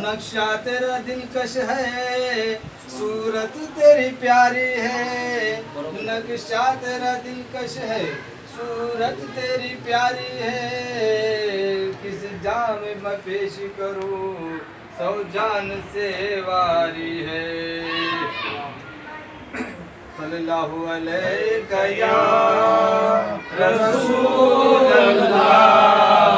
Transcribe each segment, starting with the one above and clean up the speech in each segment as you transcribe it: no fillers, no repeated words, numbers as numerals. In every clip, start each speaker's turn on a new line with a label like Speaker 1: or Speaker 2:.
Speaker 1: नक्शा तेरा दिलकश है, सूरत तेरी प्यारी है। नक्शा तेरा दिलकश है, सूरत तेरी प्यारी है। किस जाम मैं पेश करूं, सौ जान से वारी है। सल्लल्लाहु अलैहि या रसूल अल्लाह,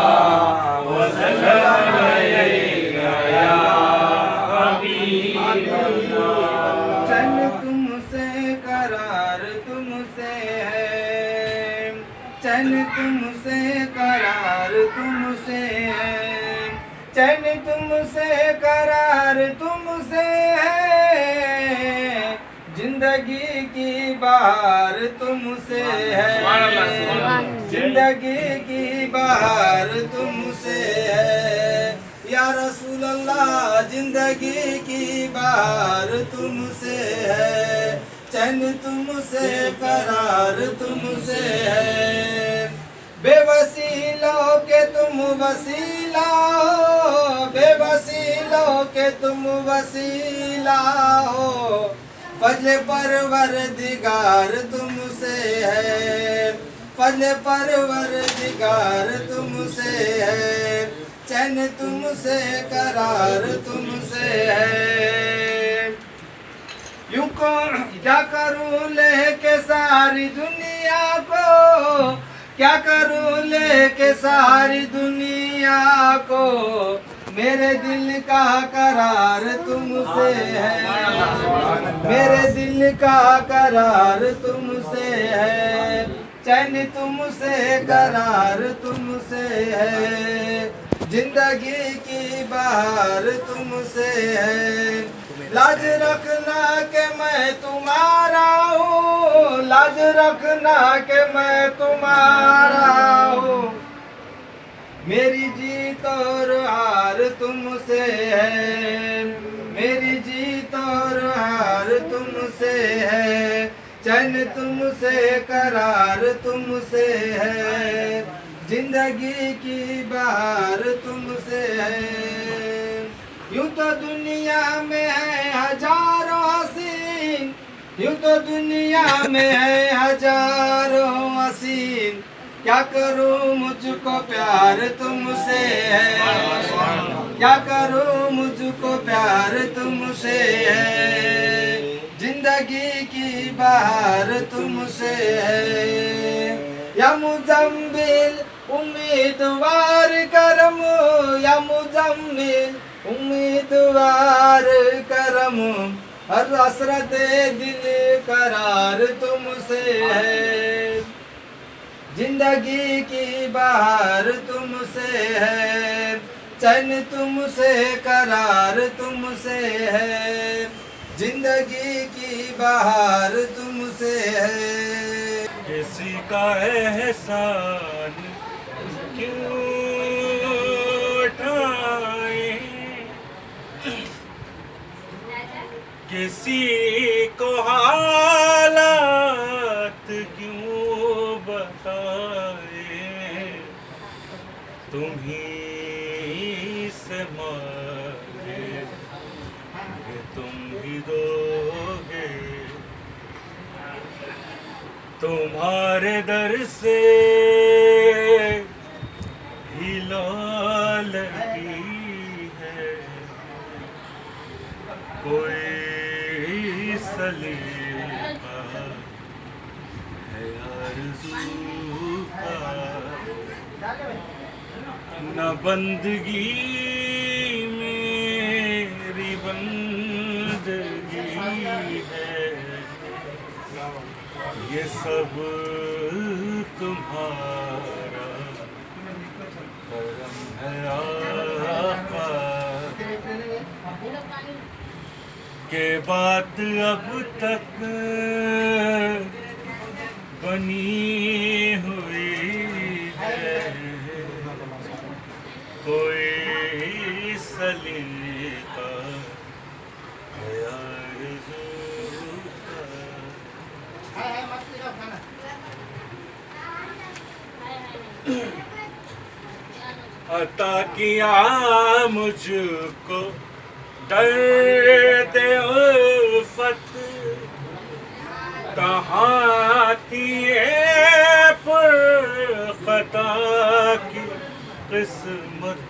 Speaker 1: चैन तुमसे करार तुमसे है, चैन तुमसे करार तुमसे है, चैन तुमसे करार तुमसे है। जिंदगी की बहार तुमसे है, जिंदगी की बहार तुमसे है। या रसूल अल्लाह जिंदगी की बहार तुमसे है, चैन तुमसे करार तुमसे है। बेवसीलों के तुम वसीला हो, बेवसीलों के तुम वसीला हो। फजल परवरदिगार तुमसे है, फजल परवरदिगार तुमसे है। चैन तुमसे करार तुमसे है। यूं को क्या करूं लेके सारी दुनिया को, क्या करूं लेके सारी दुनिया को। मेरे दिल का करार तुमसे है, मेरे दिल का करार तुमसे है। चैन तुमसे करार तुमसे है। जिंदगी की बहार तुमसे है। लाज रखना के मैं तुम्हारा हूँ, लाज रखना के मैं तुम्हारा हूँ। मेरी जीत और हार तुमसे है, मेरी जीत और हार तुमसे है। चैन तुमसे करार तुमसे है। जिंदगी की बहार तुमसे है। यूं तो दुनिया में है हजारों हसीन, यूं तो दुनिया में है हजारों हसीन। क्या करूं मुझको प्यार तुमसे है, क्या करूं मुझको प्यार तुमसे है। जिंदगी की बहार तुमसे है। या मुजम्मिल उम्मीदवार करम, या मुजम्मिल उम्मीदवार करम। हर हसरत दिल करार तुमसे है। जिंदगी की बहार तुमसे है। चैन तुमसे करार तुमसे है। जिंदगी की बहार तुमसे है।
Speaker 2: किसी का एहसान क्यों उठाए, किसी को हालात क्यों बताए। तुम ही से मांगे तुम ही दोगे, तुम्हारे दर से ही लौलती है। कोई सलीका है आरज़ू का, न बंदगी मेरी बंदगी है। ये सब तुम्हारा करम है आका। के बात अब तक बनी हुई है। कोई सलीका है आरज़ू का। अता किया मुझको दर्द उल्फत कहाँ थी ये पुरखता की किस्मत,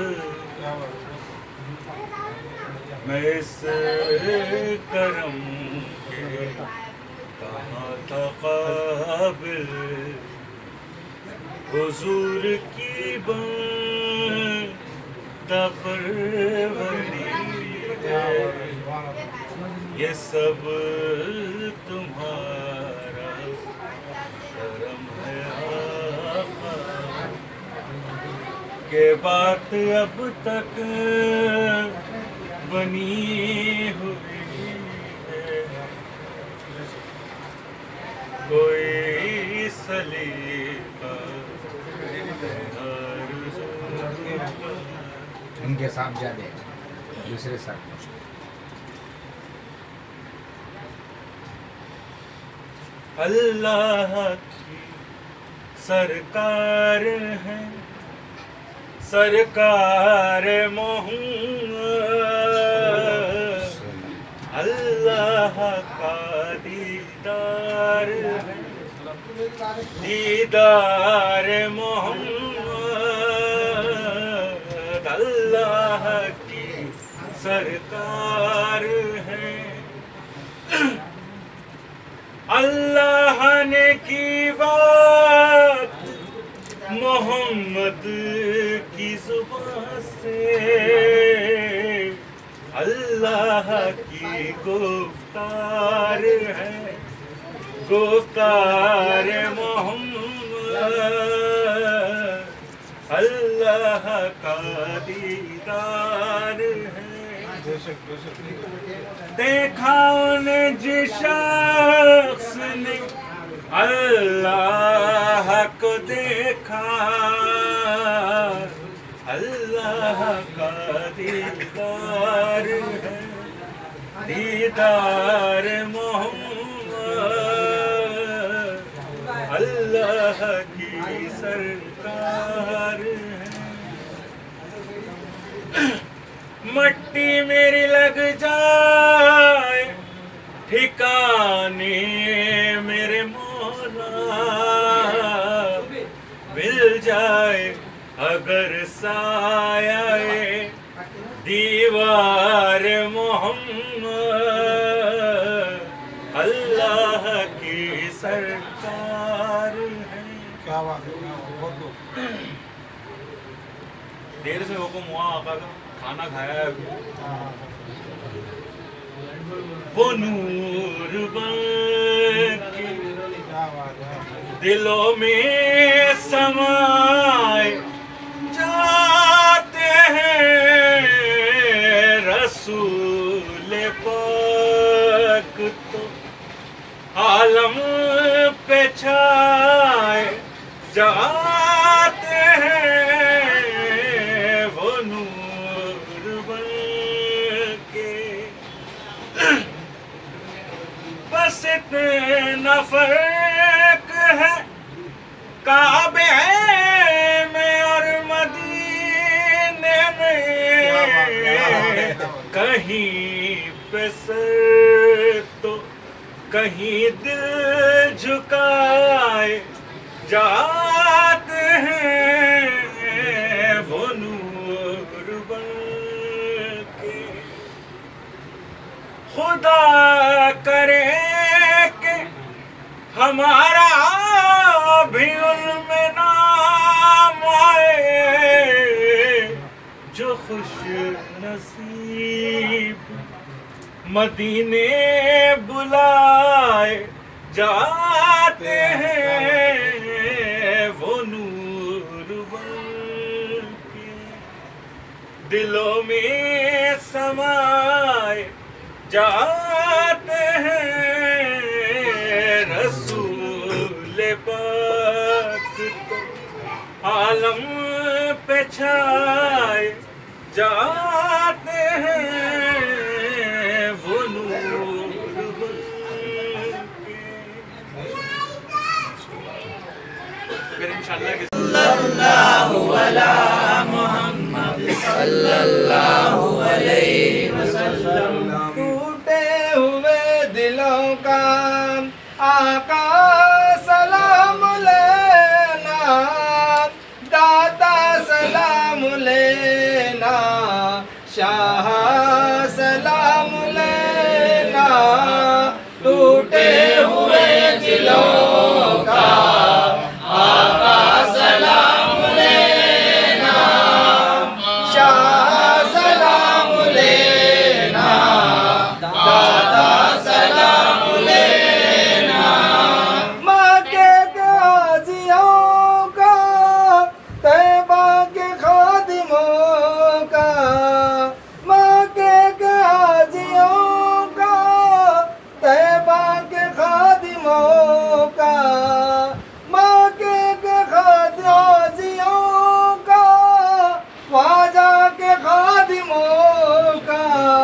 Speaker 2: मैं इस करम के कहाँ था काबिल, हुजूर की बंदा परवरी है, ये सब तुम्हारा करम है आका, के बात अब तक बनी हुई है, कोई सलीका
Speaker 3: इनके साथ ज्यादा दूसरे साथ।
Speaker 2: अल्लाह की सरकार है, सरकार मोहम्मद, अल्लाह का दीदार है, दीदार मोहम्मद, अल्लाह की सरकार है। अल्लाह ने की बात मोहम्मद की जुबान से, अल्लाह की गुफ्तार है, गुफ्तार मोहम्मद, अल्लाह का दीदार है। देखा उन जिस शख्स ने अल्लाह को देखा, अल्लाह का दीदार है, दीदार मोहम्मद, अल्लाह की सरकार है। मट्टी मेरी लग जाए ठिकाने मेरे मौला, मिल जाए अगर साया दीवार मोहम्मद, अल्लाह की सरकार है।
Speaker 3: क्या बात है।
Speaker 2: देर से हुक्म हुआ आका का, खाना खाया है अभी। वो नूर बन के दिलों में समाए जाते हैं, रसूल पाक तो आलम पे छाए जाते हैं, वो नूर बन के बस इतना फर्क है काबे में और मदीने में, कहीं पे सर तो कहीं दिल झुकाए जाते हैं, वो नूर बन के। खुदा करे कि हमारा भी उनमें नाम आए, जो खुश नसीब मदीने बुलाए जाते हैं, वो नूर बन के दिलों में समाए जाते हैं, रसूल पाक तो आलम पे छाए जाते हैं, वो नूर बन के। फिर इंशाअल्लाह
Speaker 1: सल्लल्लाहु अलैहि वसल्लम। शाह सलाम लेना टूटे हुए दिलों का, आका सलाम लेना, शाह सलाम लेना, दादा सलाम लेना। माँ के गाजियों का, तैबा के खादिमों का, माँ के गाजियों का, तैबा के खादिमों का, माँ के गाजियों का, ख्वाजा के खादिमों का,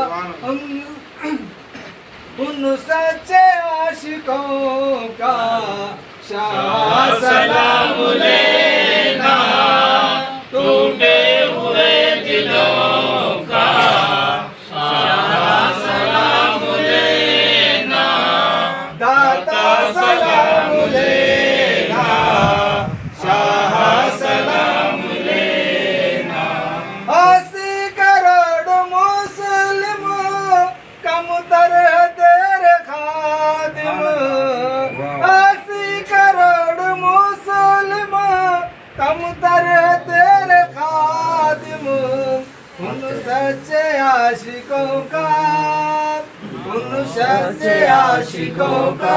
Speaker 1: उन सच्चे आशिकों का शाह सलाम लेना टूटे हुए दिलों का, शाह सलाम लेना, दाता सलाम लेना, शाह सलाम लेना। 80 करोड़ मुस्लिम कमतर तेरे खादिम, 80 करोड़ मुस्लिम कमतर तेरे खादिम, उन सच्चे आशिकों का, उन सच्चे आशिकों का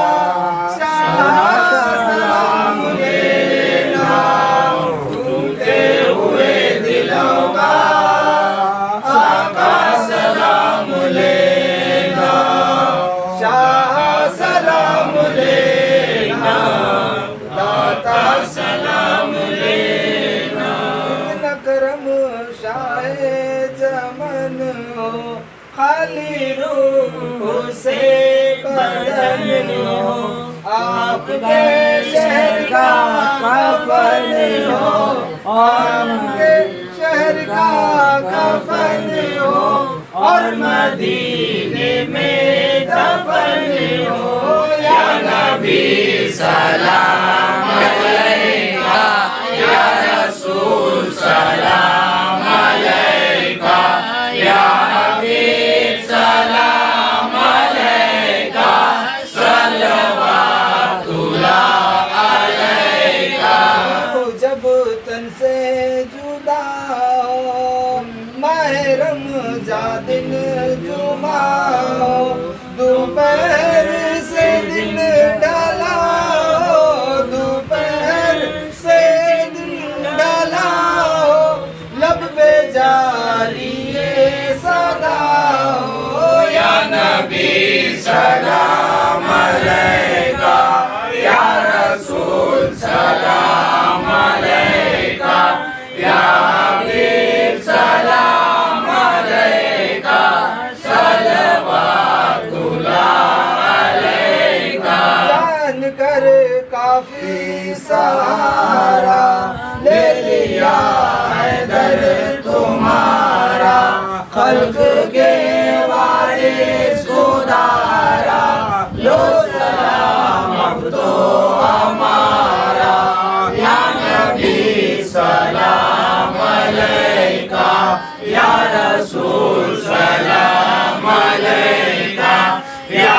Speaker 1: शाह सलाम लेना टूटे हुए दिलों का, आका सलाम लेना, शाह सलाम लेना, दाता सलाम लेना। नकरम शाहे जमन हो, खाली रूह से बदन हो, आपके शहर का कफन हो, आपके शहर का कफन हो, और मदीने में दफन हो। या नबी सलाम अलैका, या रसूल सलाम अलैका, या हबीब सलाम अलैका, सल्लल्लाहु अलैका। जब तन से जुदा हो, माह रमज़ान दिन जुमा हो, दोपहर से दिन डाला हो, दोपहर से दिन डाला हो, लब पे जारी सदा हो। या नबी सलाम अलैका, या रसूल सलाम अलैका, या हबीब सलाम अलैका, सल्लल्लाहु अलैका। जान कर काफी सहारा ले लिया है दर तुम्हारा, खल्क के वारिस खुदारा, लो सलाम अब तो हमारा। या नबी सलाम अलैका, या रसूल सलाम अलैका, या